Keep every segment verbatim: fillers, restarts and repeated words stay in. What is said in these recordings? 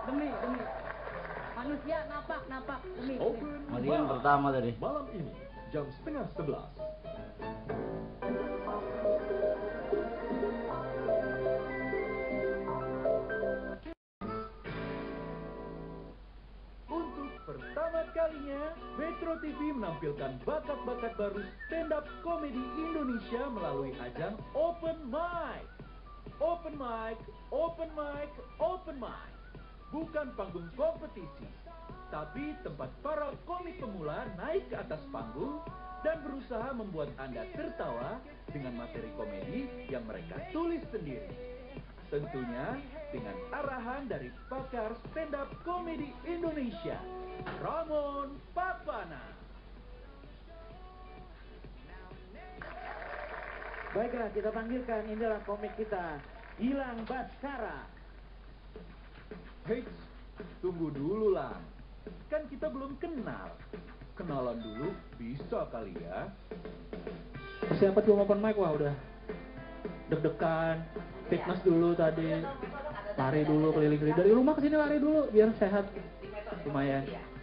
demi demi manusia napak napak demi. Open Adegan mic. pertama tadi. Malam ini jam setengah sebelas. Untuk pertama kalinya, Metro T V menampilkan bakat-bakat baru stand-up komedi Indonesia melalui ajang Open Mic. Open Mic, Open Mic, Open Mic. Bukan panggung kompetisi, tapi tempat para komik pemula naik ke atas panggung dan berusaha membuat Anda tertawa dengan materi komedi yang mereka tulis sendiri. Tentunya dengan arahan dari pakar stand-up komedi Indonesia, Ramon Papana. Baiklah, kita panggilkan, inilah komik kita, Gilang Baskara. Hei, tunggu dulu lah. Kan kita belum kenal. Kenalan dulu bisa kali ya. Persiapan belum open mic, wah udah deg-degan, fitness dulu tadi, lari dulu keliling-keliling dari rumah ke sini, lari dulu biar sehat, lumayan.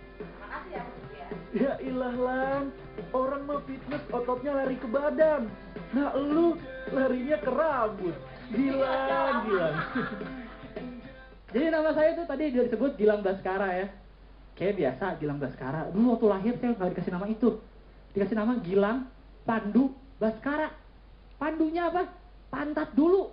Ya ilah Lang, orang mau fitness ototnya lari ke badan. Nah lu larinya ke rambut. Gilang, Gilang. Jadi nama saya itu tadi dia disebut Gilang Baskara ya. Kayak biasa Gilang Baskara. Dulu waktu lahir saya nggak dikasih nama itu, dikasih nama Gilang Pandu Baskara. Pandunya apa? Pantat dulu.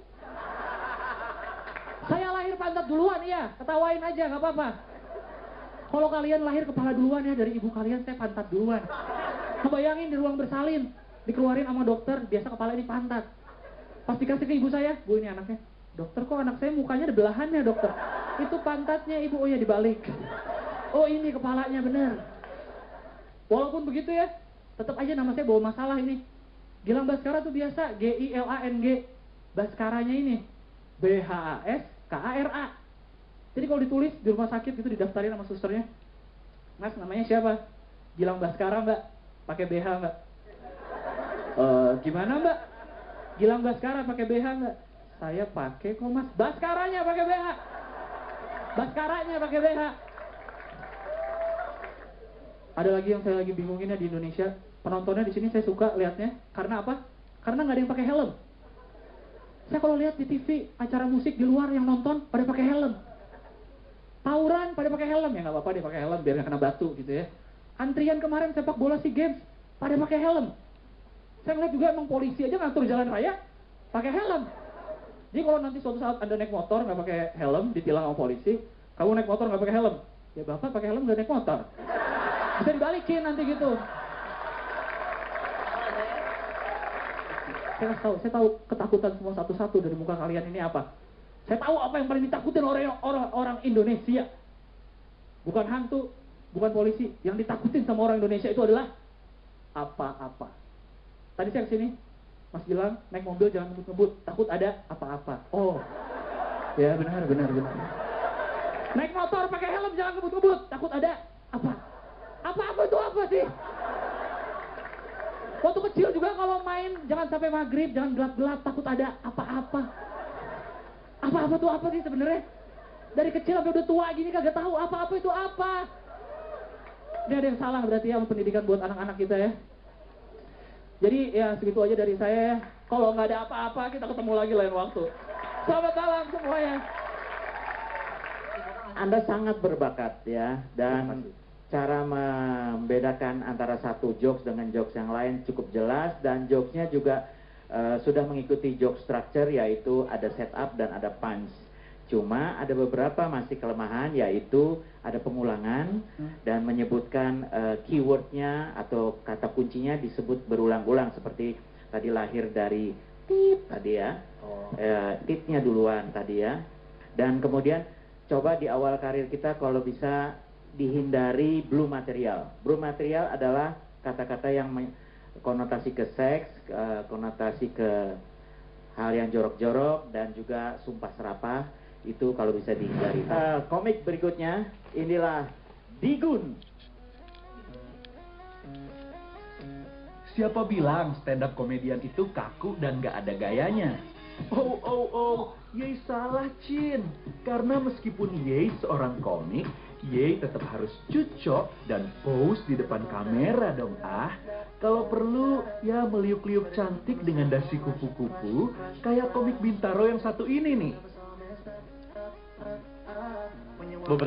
Saya lahir pantat duluan ya, ketawain aja nggak apa-apa. Kalau kalian lahir kepala duluan ya dari ibu kalian, saya pantat duluan. Kebayangin di ruang bersalin, dikeluarin sama dokter, biasa kepala ini pantat. Pas dikasih ke ibu saya, bu ini anaknya. Dokter kok anak saya mukanya ada belahannya dokter. Itu pantatnya ibu, oh ya dibalik. Oh ini kepalanya bener. Walaupun begitu ya, tetap aja nama saya bawa masalah ini. Gilang Baskara tuh biasa, G I L A N G. Baskaranya ini, B H A S K A R A. Jadi kalau ditulis di rumah sakit itu didaftarin sama susternya. Mas namanya siapa? Gilang Baskara mbak. Pakai B H mbak. Eh gimana mbak? Gilang Baskara pakai B H mbak. Saya pakai kok mas. Baskaranya pakai B H. Baskaranya pakai B H. Ada lagi yang saya lagi bingungin ya di Indonesia. Penontonnya di sini saya suka lihatnya. Karena apa? Karena nggak ada yang pakai helm. Saya kalau lihat di T V acara musik di luar yang nonton pada pakai helm. Tawuran pada pakai helm, ya nggak apa-apa dia pakai helm biar nggak kena batu gitu ya. Antrian kemarin sepak bola SEA Games pada pakai helm. Saya ngeliat juga emang polisi aja ngatur jalan raya pakai helm. Jadi kalau nanti suatu saat Anda naik motor nggak pakai helm, ditilang sama polisi, kamu naik motor nggak pakai helm, ya bapak pakai helm nggak naik motor, bisa dibalikin nanti gitu. Saya tahu, saya tahu ketakutan semua satu-satu dari muka kalian ini apa. Saya tahu apa yang paling ditakutin oleh orang-orang Indonesia. Bukan hantu, bukan polisi. Yang ditakutin sama orang Indonesia itu adalah apa-apa. Tadi saya kesini, Mas Gilang naik mobil jangan ngebut-ngebut, takut ada apa-apa. Oh, ya benar, benar, benar. Naik motor pakai helm jangan ngebut-ngebut, takut ada apa? Apa-apa itu apa sih? Waktu kecil juga kalau main jangan sampai maghrib, jangan gelap-gelap, takut ada apa-apa. Apa-apa tuh apa sih sebenarnya? Dari kecil sampai udah tua gini kagak tahu apa-apa itu apa. Ini ada yang salah berarti ya pendidikan buat anak-anak kita ya. Jadi ya segitu aja dari saya ya. Kalau nggak ada apa-apa kita ketemu lagi lain waktu. Selamat malam semuanya. Anda sangat berbakat ya, dan cara membedakan antara satu jokes dengan jokes yang lain cukup jelas, dan jokesnya juga uh, sudah mengikuti joke structure, yaitu ada setup dan ada punch. Cuma ada beberapa masih kelemahan, yaitu ada pengulangan hmm. dan menyebutkan uh, keywordnya atau kata kuncinya disebut berulang-ulang, seperti tadi lahir dari tit tadi ya, oh. uh, titnya duluan tadi ya. Dan kemudian coba di awal karir kita kalau bisa dihindari blue material. Blue material adalah kata-kata yang konotasi ke seks, uh, konotasi ke hal yang jorok-jorok, dan juga sumpah serapah. Itu kalau bisa dihindari. Uh, komik berikutnya, inilah Digun. Siapa bilang stand up komedian itu kaku dan gak ada gayanya? Oh, oh, oh, Yei salah, Chin. Karena meskipun Yei seorang komik, Yei tetap harus cucok dan pose di depan kamera dong, ah. Kalau perlu, ya meliuk-liuk cantik dengan dasi kupu-kupu, kayak komik Bintaro yang satu ini nih.